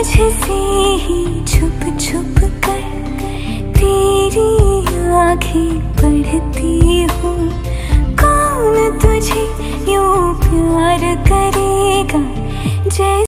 तुझसे ही छुप छुप कर तेरी आँखें पढ़ती हूँ। कौन तुझे यूं प्यार करेगा जैसे